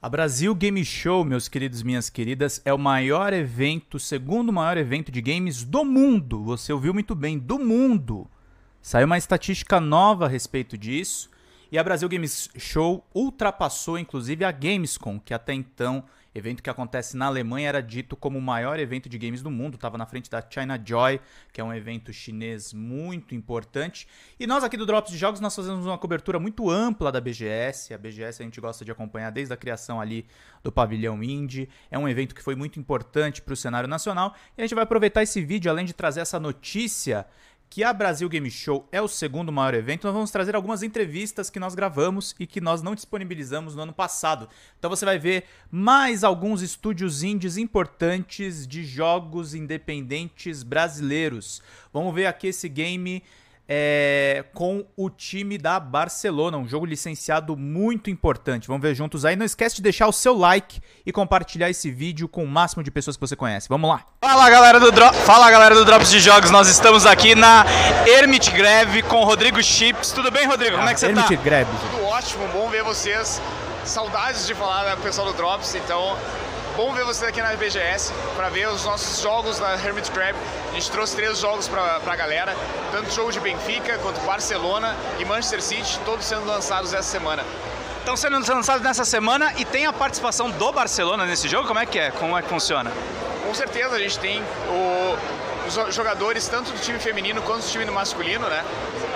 A Brasil Game Show, meus queridos, minhas queridas, é o maior evento, o segundo maior evento de games do mundo. Você ouviu muito bem, do mundo. Saiu uma estatística nova a respeito disso. E a Brasil Games Show ultrapassou, inclusive, a Gamescom, que até então, evento que acontece na Alemanha, era dito como o maior evento de games do mundo. Estava na frente da China Joy, que é um evento chinês muito importante. E nós aqui do Drops de Jogos, nós fazemos uma cobertura muito ampla da BGS. A BGS a gente gosta de acompanhar desde a criação ali do pavilhão Indie. É um evento que foi muito importante para o cenário nacional. E a gente vai aproveitar esse vídeo, além de trazer essa notícia que a Brasil Game Show é o segundo maior evento, nós vamos trazer algumas entrevistas que nós gravamos e que nós não disponibilizamos no ano passado. Então você vai ver mais alguns estúdios indies importantes de jogos independentes brasileiros. Vamos ver aqui esse game com o time da Barcelona, um jogo licenciado muito importante. Vamos ver juntos aí. Não esquece de deixar o seu like e compartilhar esse vídeo com o máximo de pessoas que você conhece. Vamos lá. Fala galera do Drops de Jogos. Nós estamos aqui na Hermit Greve com o Rodrigo Chips. Tudo bem, Rodrigo? Como é que você tá? Hermit Greve. Tudo ótimo, bom ver vocês. Saudades de falar com o pessoal do Drops, então bom ver vocês aqui na BGS para ver os nossos jogos da Hermit Greve. A gente trouxe 3 jogos pra galera, tanto jogo de Benfica quanto Barcelona e Manchester City, todos sendo lançados essa semana. Estão sendo lançados nessa semana e tem a participação do Barcelona nesse jogo? Como é que é? Como é que funciona? Com certeza, a gente tem os jogadores tanto do time feminino quanto do time masculino, né?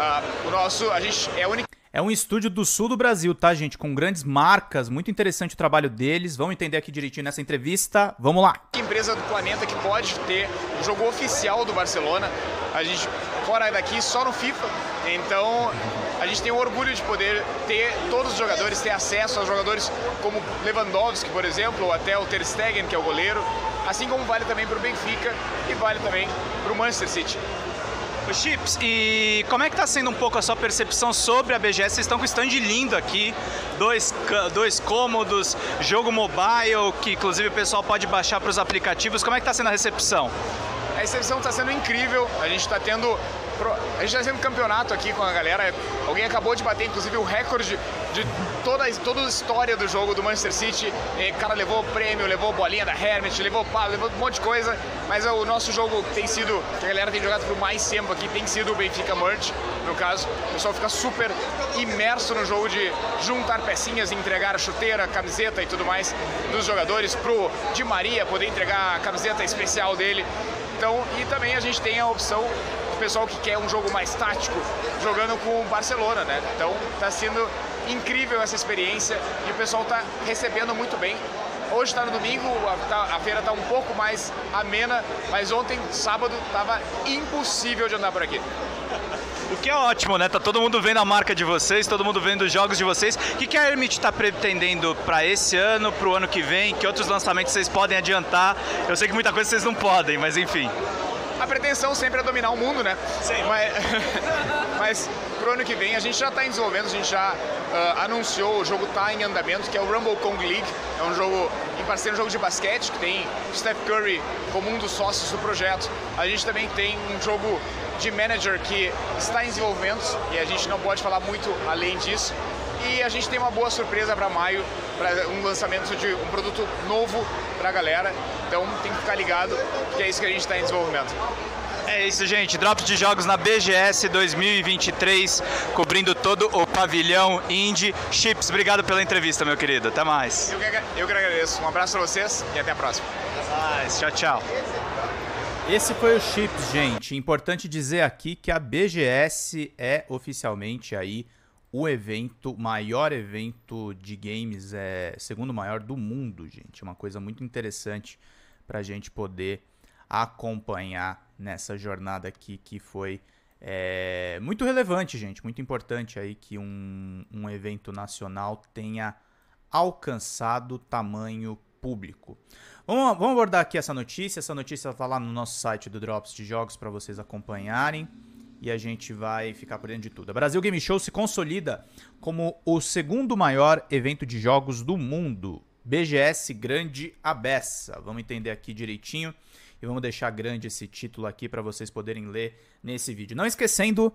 A gente é a única... É um estúdio do sul do Brasil, tá, gente? Com grandes marcas, muito interessante o trabalho deles. Vamos entender aqui direitinho nessa entrevista. Vamos lá. Empresa do planeta que pode ter o jogo oficial do Barcelona. A gente, fora daqui, só no FIFA. Então, a gente tem o orgulho de poder ter todos os jogadores, ter acesso aos jogadores como Lewandowski, por exemplo, ou até o Ter Stegen, que é o goleiro. Assim como vale também para o Benfica e vale também para o Manchester City. O Chips, e como é que tá sendo um pouco a sua percepção sobre a BGS? Vocês estão com o stand lindo aqui, dois cômodos, jogo mobile, que inclusive o pessoal pode baixar para os aplicativos. Como é que tá sendo a recepção? A recepção está sendo incrível, a gente está tendo campeonato aqui com a galera. Alguém acabou de bater, inclusive, o recorde de toda a história do jogo do Manchester City. O cara levou prêmio, levou bolinha da Hermit, levou um monte de coisa. Mas o nosso jogo tem sido, que a galera tem jogado por mais tempo aqui, tem sido o Benfica Merge, no caso. O pessoal fica super imerso no jogo de juntar pecinhas, entregar a chuteira, camiseta e tudo mais dos jogadores, pro Di Maria poder entregar a camiseta especial dele. Então, e também a gente tem a opção do pessoal que quer um jogo mais tático, jogando com o Barcelona, né? Então tá sendo incrível essa experiência e o pessoal tá recebendo muito bem. Hoje tá no domingo, a feira tá um pouco mais amena, mas ontem, sábado, tava impossível de andar por aqui. O que é ótimo, né? Tá todo mundo vendo a marca de vocês, todo mundo vendo os jogos de vocês. O que a Hermit está pretendendo para esse ano, para o ano que vem? Que outros lançamentos vocês podem adiantar? Eu sei que muita coisa vocês não podem, mas enfim. A pretensão sempre é dominar o mundo, né? Sim. Mas pro ano que vem a gente já está desenvolvendo, a gente já anunciou, o jogo está em andamento, que é o Rumble Kong League. É um jogo em parceiro, um jogo de basquete, que tem Steph Curry como um dos sócios do projeto. A gente também tem um jogo de manager que está em desenvolvimento e a gente não pode falar muito além disso. E a gente tem uma boa surpresa para maio, para um lançamento de um produto novo para a galera. Então tem que ficar ligado, que é isso que a gente está em desenvolvimento. É isso, gente. Drops de Jogos na BGS 2023, cobrindo todo o pavilhão Indie. Chips, obrigado pela entrevista, meu querido. Até mais. Eu que agradeço. Um abraço para vocês e até a próxima. Até mais. Tchau, tchau. Esse foi o Chips, gente. Importante dizer aqui que a BGS é oficialmente aí o maior evento de games, segundo maior do mundo, gente. Uma coisa muito interessante para a gente poder acompanhar nessa jornada aqui, que foi muito relevante, gente. Muito importante aí que um evento nacional tenha alcançado tamanho público. Vamos abordar aqui essa notícia. Essa notícia está lá no nosso site do Drops de Jogos para vocês acompanharem. E a gente vai ficar por dentro de tudo. A Brasil Game Show se consolida como o segundo maior evento de jogos do mundo. BGS Grande a Beça. Vamos entender aqui direitinho. E vamos deixar grande esse título aqui para vocês poderem ler nesse vídeo. Não esquecendo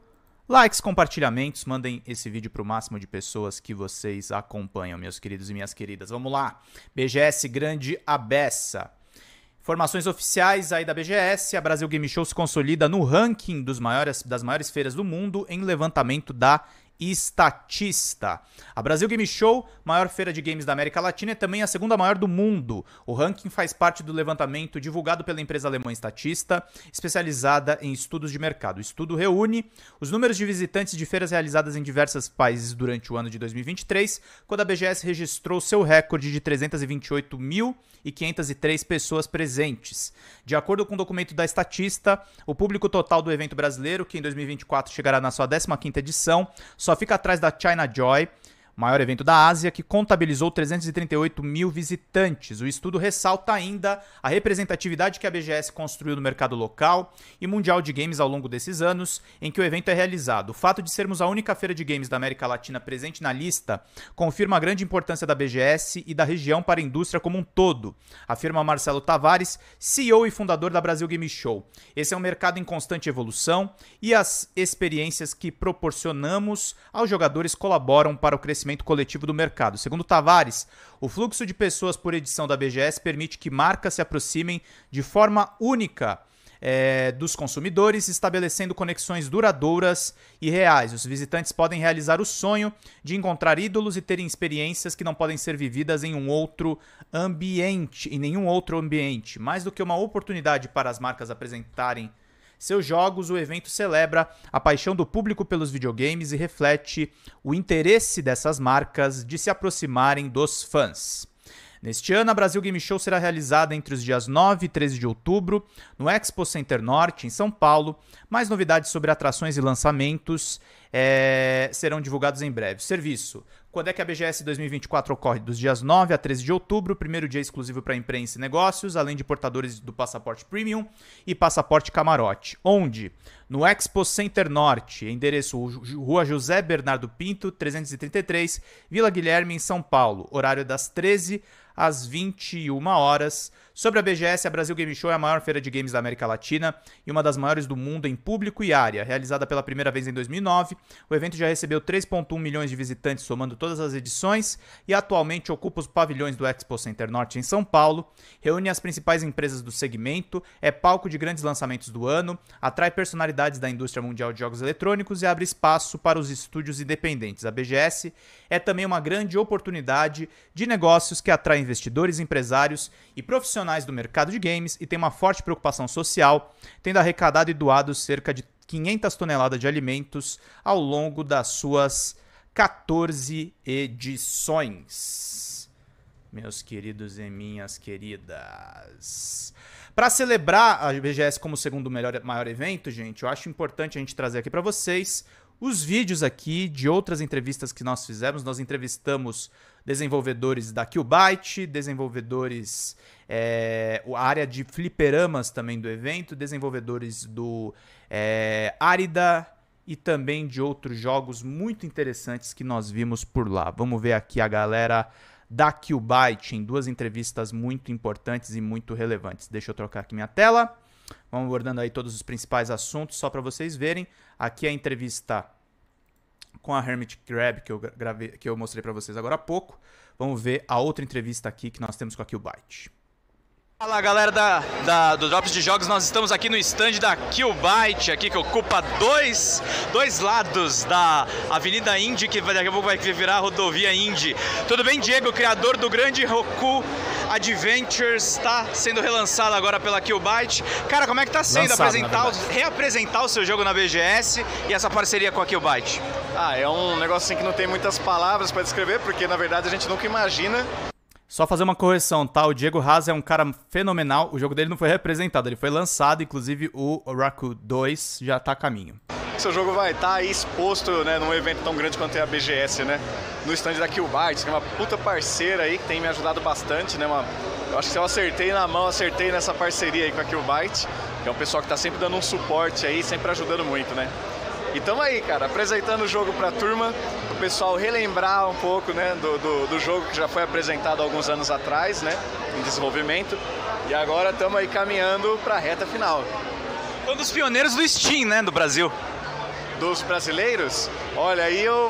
likes, compartilhamentos, mandem esse vídeo para o máximo de pessoas que vocês acompanham, meus queridos e minhas queridas. Vamos lá, BGS Grande a beça. Informações oficiais aí da BGS, a Brasil Game Show se consolida no ranking das maiores feiras do mundo em levantamento da Statista. A Brasil Game Show, maior feira de games da América Latina, é também a segunda maior do mundo. O ranking faz parte do levantamento divulgado pela empresa alemã Statista, especializada em estudos de mercado. O estudo reúne os números de visitantes de feiras realizadas em diversos países durante o ano de 2023, quando a BGS registrou seu recorde de 328.503 pessoas presentes. De acordo com o documento da Statista, o público total do evento brasileiro, que em 2024 chegará na sua 15ª edição, só fica atrás da China Joy, maior evento da Ásia, que contabilizou 338 mil visitantes. O estudo ressalta ainda a representatividade que a BGS construiu no mercado local e mundial de games ao longo desses anos em que o evento é realizado. O fato de sermos a única feira de games da América Latina presente na lista confirma a grande importância da BGS e da região para a indústria como um todo, afirma Marcelo Tavares, CEO e fundador da Brasil Game Show. Esse é um mercado em constante evolução e as experiências que proporcionamos aos jogadores colaboram para o crescimento coletivo do mercado. Segundo Tavares, o fluxo de pessoas por edição da BGS permite que marcas se aproximem de forma única dos consumidores, estabelecendo conexões duradouras e reais. Os visitantes podem realizar o sonho de encontrar ídolos e terem experiências que não podem ser vividas em nenhum outro ambiente. Mais do que uma oportunidade para as marcas apresentarem seus jogos, o evento celebra a paixão do público pelos videogames e reflete o interesse dessas marcas de se aproximarem dos fãs. Neste ano, a Brasil Game Show será realizada entre os dias 9 e 13 de outubro, no Expo Center Norte, em São Paulo. Mais novidades sobre atrações e lançamentos serão divulgados em breve. Serviço. Quando é que a BGS 2024 ocorre? Dos dias 9 a 13 de outubro, primeiro dia exclusivo para imprensa e negócios, além de portadores do passaporte Premium e passaporte Camarote. Onde? No Expo Center Norte, endereço Rua José Bernardo Pinto, 333, Vila Guilherme, em São Paulo. Horário das 13 às 21 horas. Sobre a BGS, a Brasil Game Show é a maior feira de games da América Latina e uma das maiores do mundo em público e área. Realizada pela primeira vez em 2009, o evento já recebeu 3,1 milhões de visitantes somando todas as edições e atualmente ocupa os pavilhões do Expo Center Norte em São Paulo, reúne as principais empresas do segmento, é palco de grandes lançamentos do ano, atrai personalidades da indústria mundial de jogos eletrônicos e abre espaço para os estúdios independentes. A BGS é também uma grande oportunidade de negócios que atrai investidores, empresários e profissionais do mercado de games e tem uma forte preocupação social, tendo arrecadado e doado cerca de 500 toneladas de alimentos ao longo das suas 14 edições. Meus queridos e minhas queridas. Para celebrar a BGS como o segundo maior evento, gente, eu acho importante a gente trazer aqui para vocês os vídeos aqui de outras entrevistas que nós fizemos. Nós entrevistamos desenvolvedores da Killbyte, desenvolvedores, a área de fliperamas também do evento, desenvolvedores do Árida e também de outros jogos muito interessantes que nós vimos por lá. Vamos ver aqui a galera da Killbyte em duas entrevistas muito importantes e muito relevantes. Deixa eu trocar aqui minha tela. Vamos abordando aí todos os principais assuntos, só para vocês verem. Aqui a entrevista com a Hermit Crab que eu mostrei para vocês agora há pouco. Vamos ver a outra entrevista aqui que nós temos com a Killbyte. Fala galera do Drops de Jogos, nós estamos aqui no stand da Killbyte, aqui que ocupa dois lados da Avenida Indy, que daqui a pouco vai virar a rodovia Indy. Tudo bem, Diego, criador do grande Roku Adventures, está sendo relançado agora pela Killbyte. Cara, como é que tá sendo reapresentar o seu jogo na BGS e essa parceria com a Killbyte? É um negócio assim que não tem muitas palavras para descrever, porque na verdade a gente nunca imagina. Só fazer uma correção, tá? O Diego Haas é um cara fenomenal. O jogo dele não foi representado, ele foi lançado. Inclusive o Roku 2 já tá a caminho. Seu jogo vai estar aí exposto, né, num evento tão grande quanto é a BGS, né? No stand da Killbyte, que é uma puta parceira aí, que tem me ajudado bastante, né? Eu acho que se eu acertei na mão, acertei nessa parceria aí com a Killbyte, que é um pessoal que tá sempre dando um suporte aí, sempre ajudando muito, né? E tamo aí, cara, apresentando o jogo pra turma, o pessoal relembrar um pouco, né, do jogo que já foi apresentado há alguns anos atrás, né, em desenvolvimento, e agora estamos aí caminhando para a reta final. Um dos pioneiros do Steam, né, do Brasil. dos brasileiros, olha, aí eu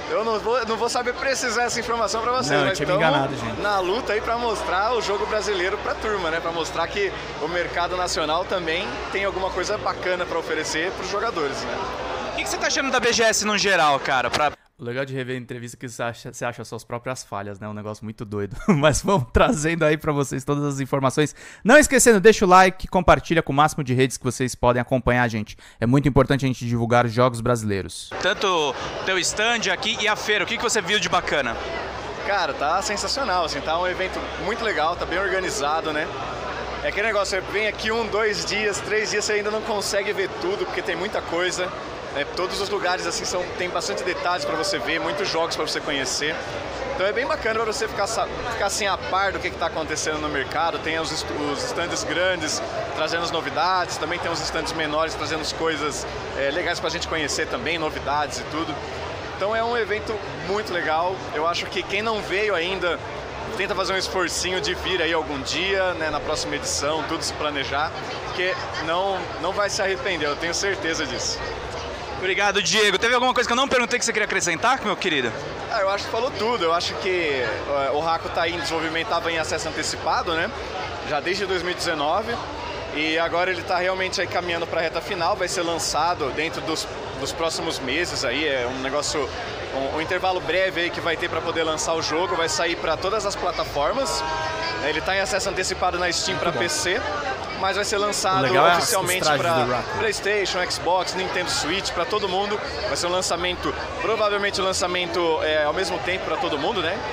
não vou saber precisar essa informação para vocês, não, mas estamos na luta aí para mostrar o jogo brasileiro para a turma, né? Para mostrar que o mercado nacional também tem alguma coisa bacana para oferecer para os jogadores, né? O que você tá achando da BGS no geral, cara? O legal de rever a entrevista é que você acha suas próprias falhas, né? Um negócio muito doido. Mas vamos trazendo aí pra vocês todas as informações. Não esquecendo, deixa o like, compartilha com o máximo de redes que vocês podem acompanhar a gente. É muito importante a gente divulgar os jogos brasileiros. Tanto teu stand aqui e a feira, o que você viu de bacana? Cara, tá sensacional, assim, tá um evento muito legal, tá bem organizado, né? É aquele negócio, você vem aqui 1, 2 dias, 3 dias, você ainda não consegue ver tudo, porque tem muita coisa. Todos os lugares assim tem bastante detalhes para você ver, muitos jogos para você conhecer. Então é bem bacana para você ficar assim a par do que está acontecendo no mercado. Tem os stands grandes trazendo as novidades, também tem os stands menores trazendo as coisas legais para a gente conhecer também, novidades e tudo. Então é um evento muito legal. Eu acho que quem não veio ainda, tenta fazer um esforcinho de vir aí algum dia, né, na próxima edição, tudo se planejar, porque não vai se arrepender, eu tenho certeza disso. Obrigado, Diego. Teve alguma coisa que eu não perguntei que você queria acrescentar, meu querido? Eu acho que falou tudo. Eu acho que o Raco está em desenvolvimento, estava em acesso antecipado, né? Já desde 2019. E agora ele está realmente aí caminhando para a reta final. Vai ser lançado dentro dos próximos meses. Aí é um negócio, um intervalo breve aí que vai ter para poder lançar o jogo. Vai sair para todas as plataformas. Ele está em acesso antecipado na Steam para PC. Mas vai ser lançado oficialmente para PlayStation, Xbox, Nintendo Switch, para todo mundo. Vai ser um lançamento, provavelmente um lançamento ao mesmo tempo para todo mundo, né?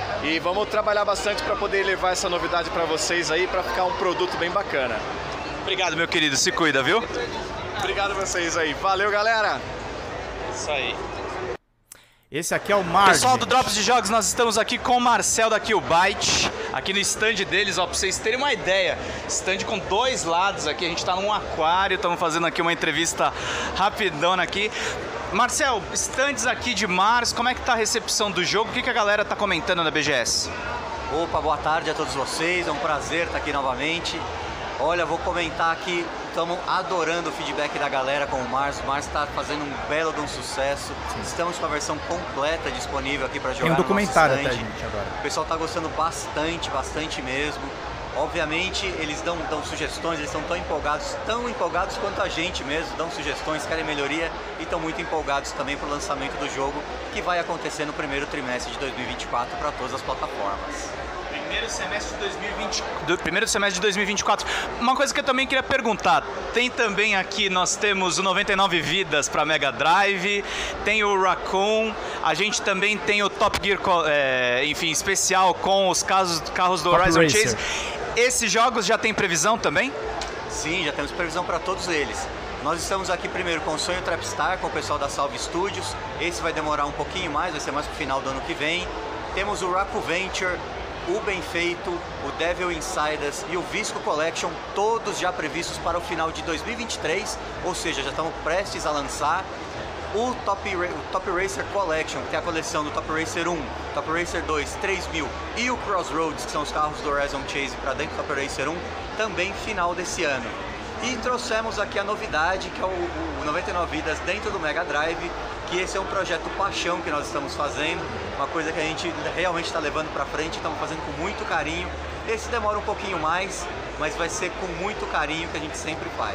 E vamos trabalhar bastante para poder levar essa novidade para vocês aí, para ficar um produto bem bacana. Obrigado, meu querido. Se cuida, viu? Obrigado a vocês aí. Valeu, galera! Isso aí. Esse aqui é o Marge. Pessoal do Drops de Jogos, nós estamos aqui com o Marcel da Killbyte, aqui no stand deles, ó, pra vocês terem uma ideia. Stand com 2 lados aqui, a gente tá num aquário, estamos fazendo aqui uma entrevista rapidona aqui. Marcel, stands aqui de março, como é que tá a recepção do jogo? O que a galera tá comentando na BGS? Opa, boa tarde a todos vocês, é um prazer estar aqui novamente. Olha, vou comentar aqui, estamos adorando o feedback da galera com o Mars. O Mars está fazendo um belo de um sucesso. Sim. Estamos com a versão completa disponível aqui para jogar. Tem um documentário no nosso até, gente, agora. O pessoal está gostando bastante mesmo. Obviamente, eles dão sugestões, eles estão tão empolgados quanto a gente mesmo, dão sugestões, querem melhoria e estão muito empolgados também para o lançamento do jogo, que vai acontecer no primeiro trimestre de 2024 para todas as plataformas. Primeiro semestre de 2024. Uma coisa que eu também queria perguntar, tem também aqui, nós temos o 99 Vidas para Mega Drive, tem o Raccoon, a gente também tem o Top Gear, enfim, especial com os carros do Horizon Chase. Esses jogos já tem previsão também? Sim, já temos previsão para todos eles. Nós estamos aqui primeiro com o Sonho Trapstar, com o pessoal da Salve Studios. Esse vai demorar um pouquinho mais, vai ser mais pro final do ano que vem. Temos o Raccoon Venture, o Bem Feito, o Devil Insiders e o Visco Collection, todos já previstos para o final de 2023, ou seja, já estamos prestes a lançar. O Top Racer Collection, que tem a coleção do Top Racer 1, Top Racer 2, 3000 e o Crossroads, que são os carros do Horizon Chase para dentro do Top Racer 1, também final desse ano. E trouxemos aqui a novidade, que é o 99 Vidas dentro do Mega Drive, que esse é um projeto paixão que nós estamos fazendo, uma coisa que a gente realmente está levando para frente, estamos fazendo com muito carinho. Esse demora um pouquinho mais, mas vai ser com muito carinho que a gente sempre faz.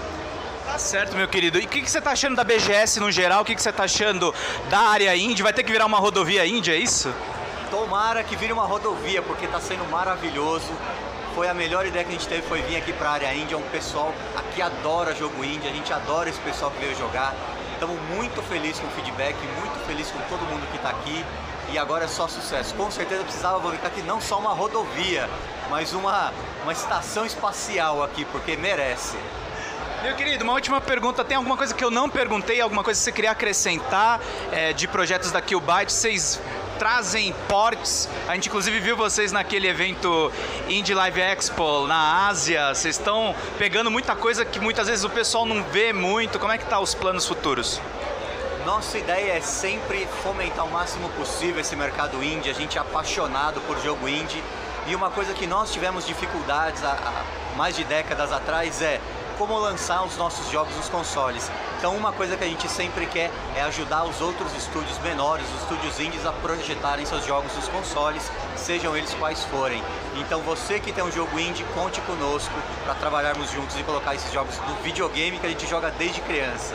Tá certo, meu querido. E o que você está achando da BGS no geral? O que você está achando da área indie? Vai ter que virar uma rodovia indie, é isso? Tomara que vire uma rodovia, porque está sendo maravilhoso. Foi a melhor ideia que a gente teve, foi vir aqui para a área indie. É um pessoal aqui adora jogo indie, a gente adora esse pessoal que veio jogar. Estamos muito felizes com o feedback, muito felizes com todo mundo que está aqui. E agora é só sucesso. Com certeza precisava colocar aqui não só uma rodovia, mas uma estação espacial aqui, porque merece. Meu querido, uma última pergunta. Tem alguma coisa que eu não perguntei? Alguma coisa que você queria acrescentar de projetos da Killbyte? Vocês trazem ports? A gente inclusive viu vocês naquele evento Indie Live Expo na Ásia. Vocês estão pegando muita coisa que muitas vezes o pessoal não vê muito. Como é que tá os planos futuros? Nossa ideia é sempre fomentar o máximo possível esse mercado indie. A gente é apaixonado por jogo indie. E uma coisa que nós tivemos dificuldades há mais de décadas atrás é como lançar os nossos jogos nos consoles. Então uma coisa que a gente sempre quer é ajudar os outros estúdios menores, os estúdios indies, a projetarem seus jogos nos consoles, sejam eles quais forem. Então você que tem um jogo indie, conte conosco para trabalharmos juntos e colocar esses jogos no videogame que a gente joga desde criança.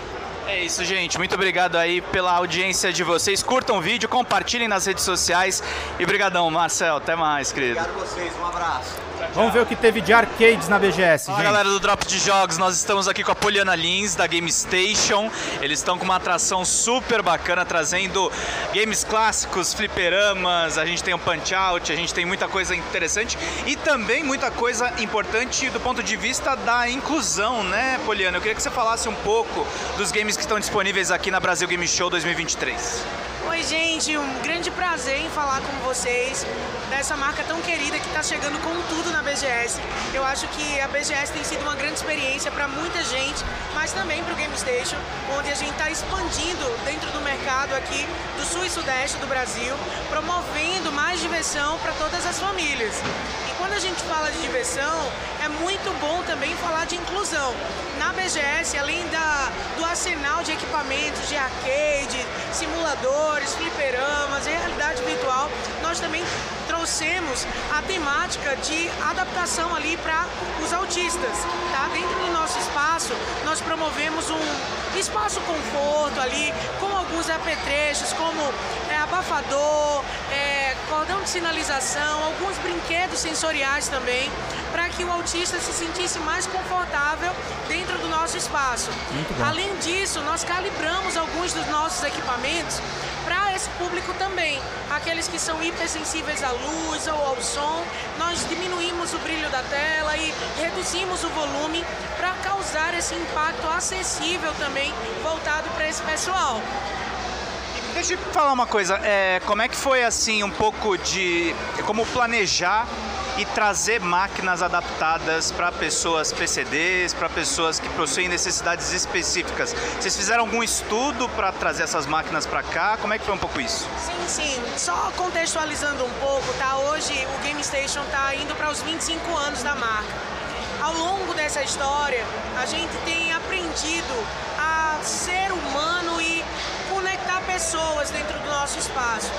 É isso, gente. Muito obrigado aí pela audiência de vocês. Curtam o vídeo, compartilhem nas redes sociais. E brigadão, Marcel. Até mais, querido. Obrigado a vocês. Um abraço. Vamos ver o que teve de arcades na BGS, Fala, gente. galera do Drops de Jogos, nós estamos aqui com a Poliana Lins, da Game Station. Eles estão com uma atração super bacana, trazendo games clássicos, fliperamas, a gente tem o Punch-Out, a gente tem muita coisa interessante e também muita coisa importante do ponto de vista da inclusão, né, Poliana? Eu queria que você falasse um pouco dos games que estão disponíveis aqui na Brasil Game Show 2023. Oi, gente, um grande prazer em falar com vocês dessa marca tão querida que está chegando com tudo na BGS. Eu acho que a BGS tem sido uma grande experiência para muita gente, mas também para o Game Station, onde a gente está expandindo dentro do mercado aqui do sul e sudeste do Brasil, promovendo mais diversão para todas as famílias. E quando a gente fala de diversão, é muito bom também falar de inclusão. Na BGS, além do arsenal de equipamentos de arcade, simuladores, fliperamas, realidade virtual, nós também trouxemos a temática de adaptação ali para os autistas, tá? Dentro do nosso espaço, nós promovemos um espaço conforto ali, com alguns apetrechos, como abafador, cordão de sinalização, alguns brinquedos sensoriais também, para que o autista se sentisse mais confortável dentro do nosso espaço. Além disso, nós calibramos alguns dos nossos equipamentos para esse público também. Aqueles que são hipersensíveis à luz ou ao som, nós diminuímos o brilho da tela e reduzimos o volume para causar esse impacto acessível também, voltado para esse pessoal. Deixa eu falar uma coisa, como é que foi assim um pouco de como planejar e trazer máquinas adaptadas para pessoas PCDs, para pessoas que possuem necessidades específicas? Vocês fizeram algum estudo para trazer essas máquinas para cá? Como é que foi um pouco isso? Sim. Só contextualizando um pouco, tá? Hoje o Game Station está indo para os 25 anos da marca. Ao longo dessa história, a gente tem aprendido a ser humano e conectar pessoas dentro do nosso espaço.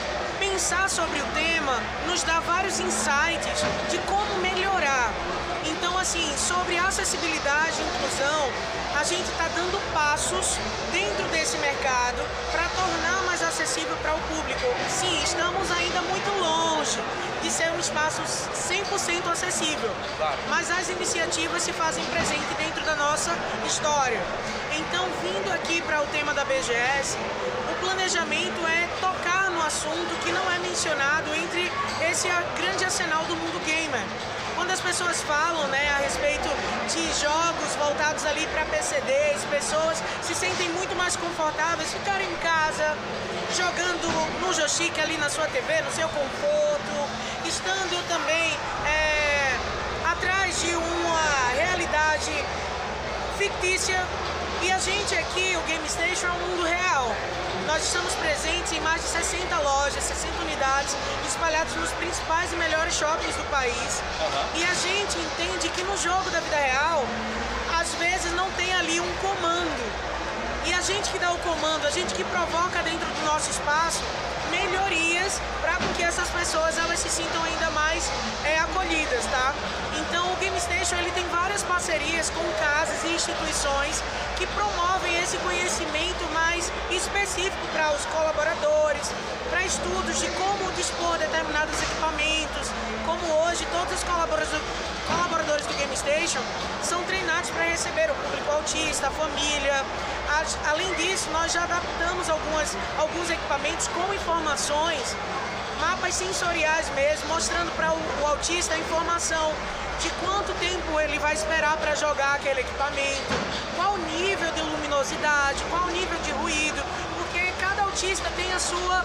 Pensar sobre o tema nos dá vários insights de como melhorar. Então, assim, sobre acessibilidade e inclusão, a gente está dando passos dentro desse mercado para tornar mais acessível para o público. Sim, estamos ainda muito longe de ser um espaço 100% acessível, mas as iniciativas se fazem presente dentro da nossa história. Então, vindo aqui para o tema da BGS, o planejamento é tocar no assunto que não é mencionado entre esse grande arsenal do mundo gamer. Quando as pessoas falam, né, a respeito de jogos voltados ali para PCDs, pessoas se sentem muito mais confortáveis ficar em casa, jogando no joystick ali na sua TV, no seu conforto, estando também atrás de uma realidade fictícia. E a gente aqui, o Game Station, é um mundo real. Nós estamos presentes em mais de 60 lojas, 60 unidades, espalhados nos principais e melhores shoppings do país. E a gente entende que no jogo da vida real, às vezes não tem ali um comando. E a gente que dá o comando, a gente que provoca dentro do nosso espaço melhorias para que essas pessoas elas se sintam ainda mais acolhidas, tá? Então o Game Station ele tem várias parcerias com casas e instituições que promovem esse conhecimento mais específico para os colaboradores, para estudos de como dispor determinados equipamentos, como hoje todos os colaboradores do Game Station são treinados para receber o público autista, a família. Além disso, nós já adaptamos alguns equipamentos com informações, mapas sensoriais mesmo, mostrando para o autista a informação de quanto tempo ele vai esperar para jogar aquele equipamento, qual o nível de luminosidade, qual o nível de ruído, porque cada autista tem a sua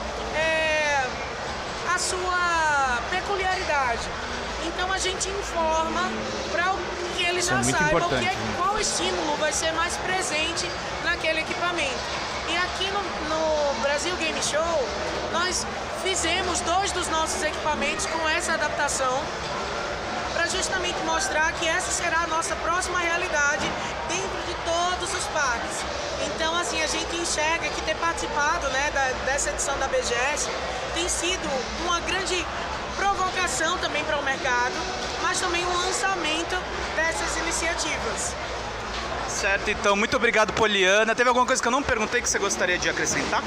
peculiaridade. Então a gente informa para que ele já saiba qual estímulo vai ser mais presente naquele equipamento. E aqui no Brasil Game Show, nós fizemos 2 dos nossos equipamentos com essa adaptação para justamente mostrar que essa será a nossa próxima realidade dentro de todos os parques. Então, assim, a gente enxerga que ter participado, né, dessa edição da BGS tem sido uma grande provocação também para o mercado, mas também um lançamento dessas iniciativas. Certo, então, muito obrigado, Poliana. Teve alguma coisa que eu não perguntei que você gostaria de acrescentar?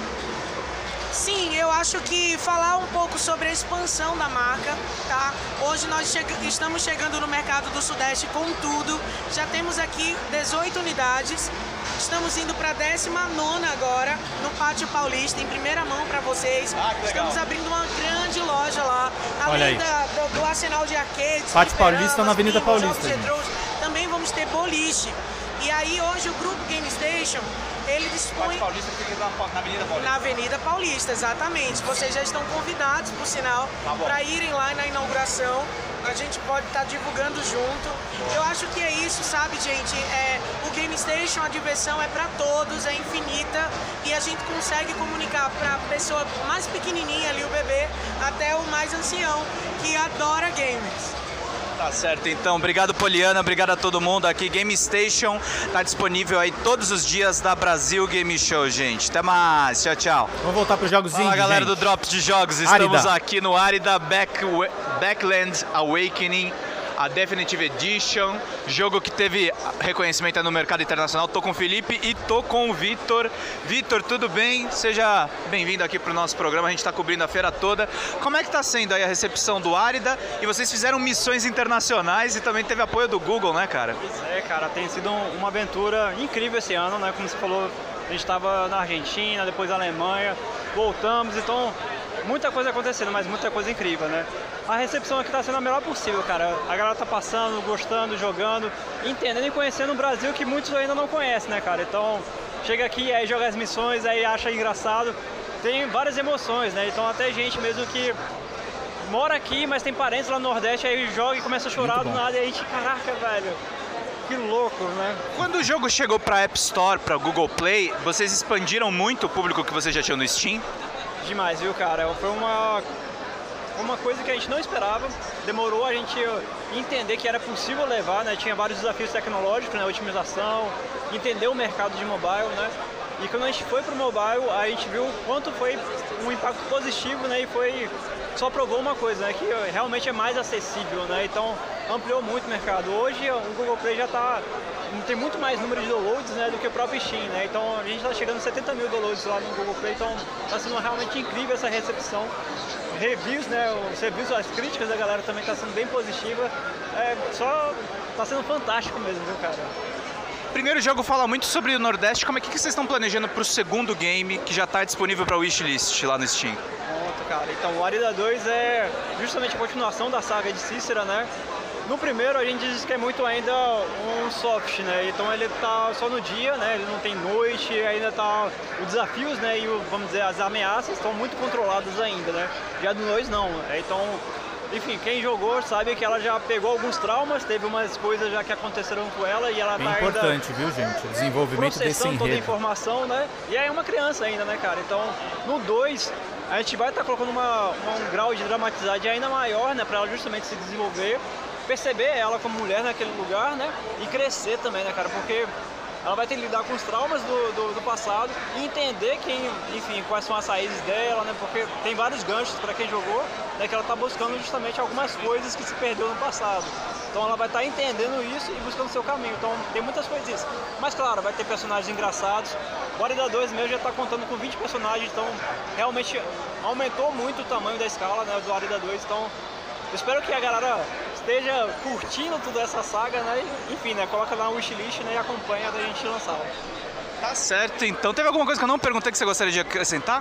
Sim, eu acho que falar um pouco sobre a expansão da marca, tá? Hoje nós estamos chegando no mercado do Sudeste com tudo, já temos aqui 18 unidades, estamos indo para a 19ª agora, no Pátio Paulista, em primeira mão para vocês. Estamos abrindo uma grande loja lá, além do arsenal de arcades, Pátio Paulista na Avenida Paulista. Também vamos ter boliche. E aí hoje o grupo Game Station, ele dispõe... Paulista fica na Avenida Paulista. Na Avenida Paulista, exatamente. Vocês já estão convidados, por sinal, para irem lá na inauguração. A gente pode estar divulgando junto. Eu acho que é isso, sabe, gente? O Game Station, a diversão é para todos, é infinita. E a gente consegue comunicar para a pessoa mais pequenininha ali, o bebê, até o mais ancião, que adora games. Tá certo, então. Obrigado, Poliana. Obrigado a todo mundo aqui. Game Station tá disponível aí todos os dias da Brasil Game Show, gente. Até mais. Tchau, tchau. Vamos voltar pro jogos indie, Fala, galera gente. do Drops de Jogos. Estamos Árida. aqui no Árida Backlands Awakening, a Definitive Edition, jogo que teve reconhecimento no mercado internacional. Tô com o Felipe e tô com o Vitor. Vitor, tudo bem? Seja bem-vindo aqui pro nosso programa, a gente tá cobrindo a feira toda. Como é que tá sendo aí a recepção do Árida? E vocês fizeram missões internacionais e também teve apoio do Google, né, cara? Pois é, cara, tem sido uma aventura incrível esse ano, né? Como você falou, a gente estava na Argentina, depois na Alemanha, voltamos, então muita coisa acontecendo, mas muita coisa incrível, né? A recepção aqui está sendo a melhor possível, cara. A galera tá passando, gostando, jogando, entendendo e conhecendo o Brasil que muitos ainda não conhecem, né, cara? Então, chega aqui, aí joga as missões, aí acha engraçado. Tem várias emoções, né? Então, até gente mesmo que mora aqui, mas tem parentes lá no Nordeste, aí joga e começa a chorar do nada, e a gente, caraca, velho, que louco, né? Quando o jogo chegou para App Store, para Google Play, vocês expandiram muito o público que vocês já tinham no Steam? Demais, viu, cara? Foi uma coisa que a gente não esperava. Demorou a gente entender que era possível levar, né? Tinha vários desafios tecnológicos, né? Otimização, entender o mercado de mobile, né? E quando a gente foi pro mobile, a gente viu o quanto foi um impacto positivo, né? E só provou uma coisa, né? Que realmente é mais acessível, né? Então ampliou muito o mercado. Hoje o Google Play já tem muito mais número de downloads, né, do que o próprio Steam, né? Então a gente está chegando a 70 mil downloads lá no Google Play, então está sendo realmente incrível essa recepção. Reviews, né? Os reviews, as críticas da galera também está sendo bem positiva. Só está sendo fantástico mesmo, viu, cara? O primeiro jogo fala muito sobre o Nordeste. Como é que vocês estão planejando para o segundo game que já está disponível para wishlist lá no Steam? Pronto, cara. Então o Árida 2 é justamente a continuação da saga de Cícera, né? No primeiro a gente diz que é muito ainda um soft, né? Então ele tá só no dia, né? Ele não tem noite, ainda tá os desafios, né? E vamos dizer, as ameaças estão muito controladas ainda, né? Já do 2 não. Então, enfim, quem jogou sabe que ela já pegou alguns traumas, teve umas coisas já que aconteceram com ela e ela Bem tá importante, ainda viu, gente? O desenvolvimento desse processando toda a enredo. informação, né? E aí é uma criança ainda, né, cara? Então, no 2, a gente vai estar colocando um grau de dramaticidade ainda maior, né? Pra ela justamente se desenvolver, perceber ela como mulher naquele lugar, né? E crescer também, né, cara? Porque ela vai ter que lidar com os traumas do passado e entender quais são as raízes dela, né? Porque tem vários ganchos para quem jogou, né? Que ela tá buscando justamente algumas coisas que se perdeu no passado. Então ela vai estar entendendo isso e buscando o seu caminho. Então tem muitas coisas disso. Mas claro, vai ter personagens engraçados. O Árida 2 mesmo já está contando com 20 personagens, então realmente aumentou muito o tamanho da escala, né, do Árida 2. Então eu espero que a galera esteja curtindo toda essa saga, né? E, enfim, né? Coloca lá no wishlist, né? E acompanha da gente lançar. Tá certo, então. Teve alguma coisa que eu não perguntei que você gostaria de acrescentar?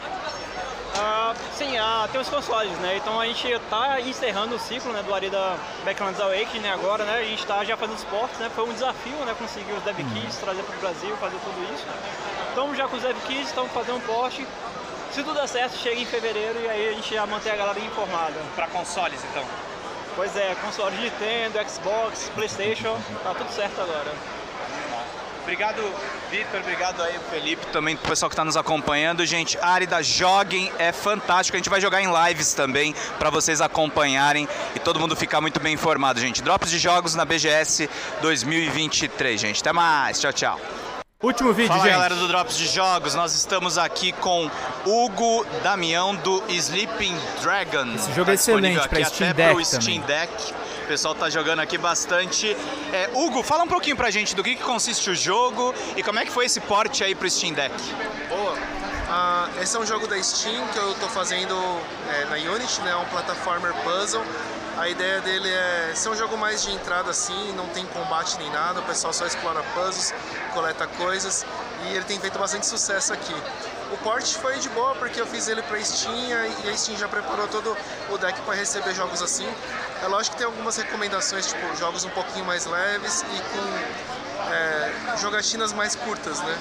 Sim, tem os consoles, né? Então a gente tá encerrando o ciclo, né, do Árida Backlands Awakening, né, agora, né? A gente tá já fazendo os ports, né? Foi um desafio, né? Conseguir os dev kits, trazer para o Brasil, fazer tudo isso. Estamos já com os dev kits, estamos fazendo um port. Se tudo der certo, chega em fevereiro e aí a gente já mantém a galera informada. Para consoles, então. Pois é, console de Nintendo, Xbox, PlayStation, tá tudo certo agora. Obrigado, Vitor. Obrigado aí, Felipe, também pro pessoal que tá nos acompanhando. Gente, Árida, joguem, é fantástico. A gente vai jogar em lives também para vocês acompanharem e todo mundo ficar muito bem informado, gente. Drops de jogos na BGS 2023, gente. Até mais. Tchau, tchau. Último vídeo, Fala, gente. galera do Drops de Jogos. Nós estamos aqui com Hugo Damião do Sleeping Dragon. Esse jogo é excelente para Steam Deck pro Steam Deck. O pessoal tá jogando aqui bastante. Hugo, fala um pouquinho pra gente do que consiste o jogo e como é que foi esse porte aí pro Steam Deck. Boa. Esse é um jogo da Steam que eu tô fazendo na Unity, né? É um platformer puzzle. A ideia dele é ser um jogo mais de entrada assim, não tem combate nem nada, o pessoal só explora puzzles, coleta coisas e ele tem feito bastante sucesso aqui. O port foi de boa porque eu fiz ele para Steam e a Steam já preparou todo o deck para receber jogos assim. É lógico que tem algumas recomendações, tipo jogos um pouquinho mais leves e com jogatinas mais curtas, né?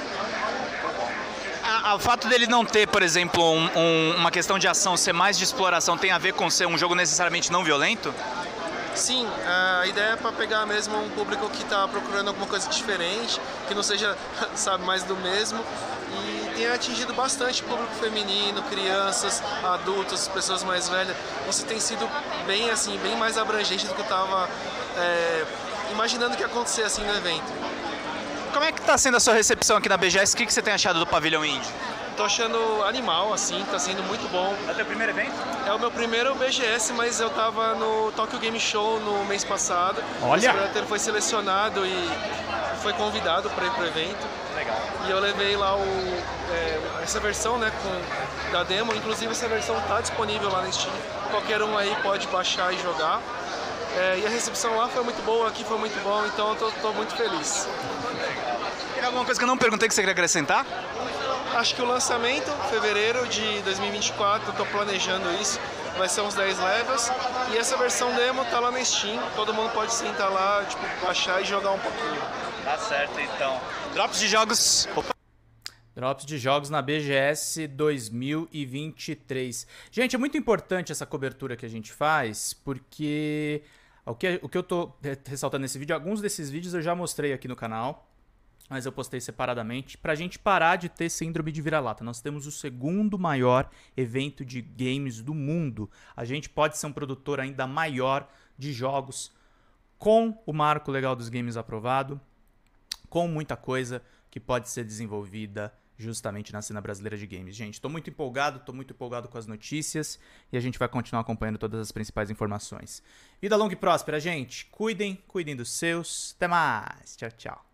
O fato dele não ter, por exemplo, uma questão de ação ser mais de exploração tem a ver com ser um jogo necessariamente não violento? Sim, a ideia é para pegar mesmo um público que está procurando alguma coisa diferente, que não seja, sabe, mais do mesmo. E tem atingido bastante público feminino, crianças, adultos, pessoas mais velhas. Isso tem sido bem assim, bem mais abrangente do que eu estava imaginando que ia acontecer assim no evento. Como é que está sendo a sua recepção aqui na BGS? O que você tem achado do pavilhão indie? Tô achando animal, assim, tá sendo muito bom. É o teu primeiro evento? É o meu primeiro BGS, mas eu tava no Tokyo Game Show no mês passado. Olha! O Splatter foi selecionado e foi convidado para ir pro evento. Legal. E eu levei lá essa versão, né, da demo. Inclusive essa versão tá disponível lá na Steam. Qualquer um aí pode baixar e jogar. E a recepção lá foi muito boa, aqui foi muito bom, então eu tô muito feliz. Tem alguma coisa que eu não perguntei que você queria acrescentar? Acho que o lançamento, fevereiro de 2024, eu tô planejando isso, vai ser uns 10 levels. E essa versão demo tá lá na Steam, todo mundo pode sentar lá, tipo, baixar e jogar um pouquinho. Tá certo, então. Drops de jogos... Opa. Drops de jogos na BGS 2023. Gente, é muito importante essa cobertura que a gente faz, porque o que eu tô ressaltando nesse vídeo, alguns desses vídeos eu já mostrei aqui no canal, mas eu postei separadamente, pra gente parar de ter síndrome de vira-lata. Nós temos o segundo maior evento de games do mundo. A gente pode ser um produtor ainda maior de jogos, com o marco legal dos games aprovado, com muita coisa que pode ser desenvolvida justamente na cena brasileira de games. Gente, tô muito empolgado com as notícias e a gente vai continuar acompanhando todas as principais informações. Vida longa e próspera, gente. Cuidem dos seus. Até mais. Tchau, tchau.